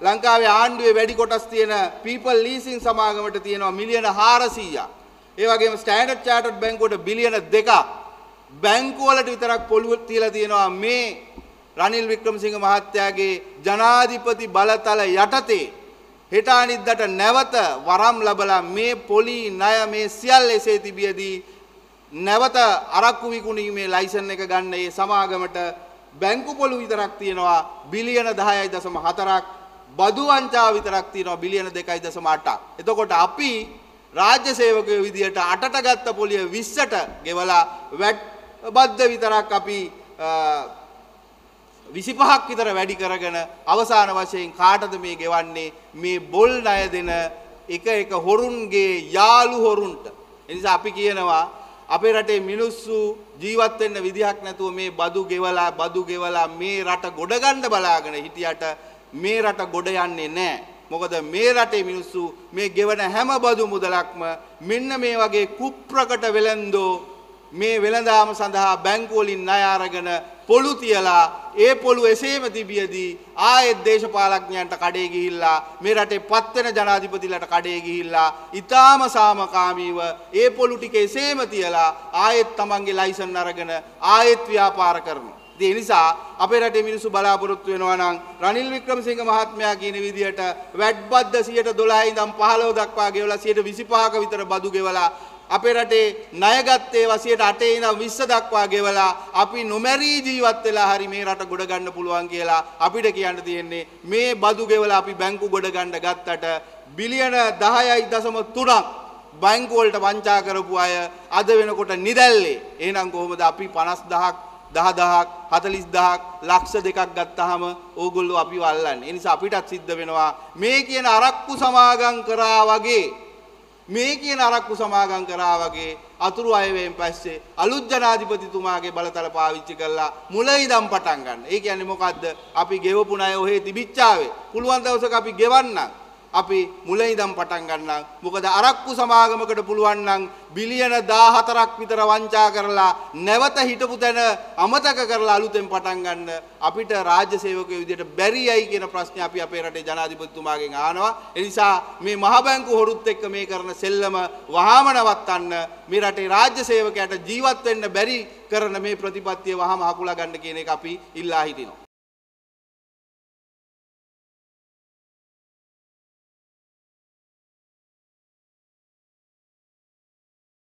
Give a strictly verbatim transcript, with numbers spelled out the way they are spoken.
ලංකාවේ ආණ්ඩුවේ වැඩි කොටස් තියෙන people leasing සමාගමට තියෙනවා මිලියන හාරසීයක්. ඒ වගේම ස්ටෑන්ඩඩ් චාටර්ඩ් බැංකුවට බිලියන දෙකක්. බැංකු වලට විතරක් පොළු තියලා තියෙනවා මේ රනිල් වික්‍රමසිංහ මහත්තයාගේ ජනාධිපති බලතල යටතේ හෙට අනිද්දාට නැවත වරම් ලැබලා මේ පොලි ණය මේ සියල්ල එසේ තිබියදී නැවත අරක්කු විකුණීමේ ලයිසන් එක ගන්න මේ සමාගමට බැංකු පොළු විතරක් තියෙනවා බිලියන දහයයි දශම හතරක්. බදු වංචාව විතරක් තියෙනවා බිලියන දෙකයි දශම අටක්. එතකොට අපි රාජ්‍ය සේවකයෝ විදියට අටට ගත්ත පොලිය විස්සට ගෙවලා වැට් බද්ද විතරක් අපි විසිපහක් විතර වැඩි කරගෙන අවසාන වශයෙන් කාටද මේ ගෙවන්නේ? මේ බොල් ණය දෙන එක එක හොරුන්ගේ යාළු හොරුන්ට. ඒ නිසා අපි කියනවා අපේ රටේ මිනිස්සු ජීවත් වෙන්න විදිහක් නැතුව මේ බදු ගෙවලා බදු ගෙවලා මේ රට ගොඩ ගන්න බලාගෙන හිටියට මේ රට ගොඩ යන්නේ නැහැ. මොකද මේ රටේ මිනිස්සු මේ ගෙවන හැම බදු මුදලක්ම මෙන්න මේ වගේ කුප්‍රකට වෙලෙන්දෝ මේ වෙළඳාම සඳහා බැංකු වලින් ණය අරගෙන පොළු තියලා ඒ පොළු එසේම තිබියදී ආයෙත් දේශපාලඥයන්ට කඩේ ගිහිල්ලා මේ රටේ පත් වෙන ජනාධිපතිලට කඩේ ගිහිල්ලා ඊටාම සාමකාමීව ඒ පොළු ටික එසේම තියලා ආයෙත් තමන්ගේ ලයිසන් අරගෙන ආයෙත් ව්‍යාපාර කරනවා. ඒ නිසා අපේ රටේ මිනිස්සු බලාපොරොත්තු වෙනවා නම් රනිල් වික්‍රමසිංහ මහත්මයා කියන විදිහට වැට් බද්ද සියයට දොළහ ඉඳන් පහළොව දක්වා ගෙවලා සියයට විසිපහක විතර බදු ගෙවලා අපේ රටේ ණයගත් ඒවා සියයට අටේ ඉඳන් විස්ස දක්වා ගෙවලා අපි නොමැරී ජීවත් වෙලා හරි මේ රට ගොඩ ගන්න පුළුවන් කියලා අපිට කියන්න තියෙන්නේ මේ බදු ගෙවලා අපි බැංකු ගොඩ ගන්න ගත්තට බිලියන දහයයි දශම තුනක් බැංකු වලට වංචා කරපු අය අද වෙනකොට නිදැල්ලේ. එහෙනම් කොහොමද අපි පනස් දහයක් දහ දහයක් හතළිස් දහයක් ලක්ෂ දෙකක් ගත්තාම ඕගොල්ලෝ අපිව අල්ලන්නේ. ඒ නිසා අපිටත් සිද්ධ වෙනවා මේ කියන අරක්කු සමාගම් කරා වගේ මේ කියන අරක්කු සමාගම් කරා වගේ අතුරු අයවැයෙන් පස්සේ අලුත් ජනාධිපතිතුමාගේ බලතල පාවිච්චි කරලා මුල ඉඳන් පටන් ගන්න. ඒ කියන්නේ මොකද්ද? අපි ගෙවපු ණය ඔහේ තිබිච්චාවේ. පුළුවන් දවසක අපි ගෙවන්න. අපි මුල ඉඳන් පටන් ගන්නම්. මොකද අරක්කු සමාගමකට පුළුවන් නම් බිලියන දාහතරක් විතර වංචා කරලා නැවත හිටපු තැන අමතක කරලා අලුතෙන් පටන් ගන්න අපිට රාජ්‍ය සේවකයෝ විදියට බැරියයි කියන ප්‍රශ්නේ අපි අපේ රටේ ජනාධිපතිතුමාගෙන් අහනවා. ඒ නිසා මේ මහ බැංකු හොරුත් එක්ක මේ කරන සෙල්ලම වහාම නවත්තන්න, මේ රටේ රාජ්‍ය සේවකයාට ජීවත් වෙන්න බැරි කරන මේ ප්‍රතිපත්තිය වහාම හකුලා ගන්න කියන එක අපි ඉල්ලා හිටිනවා.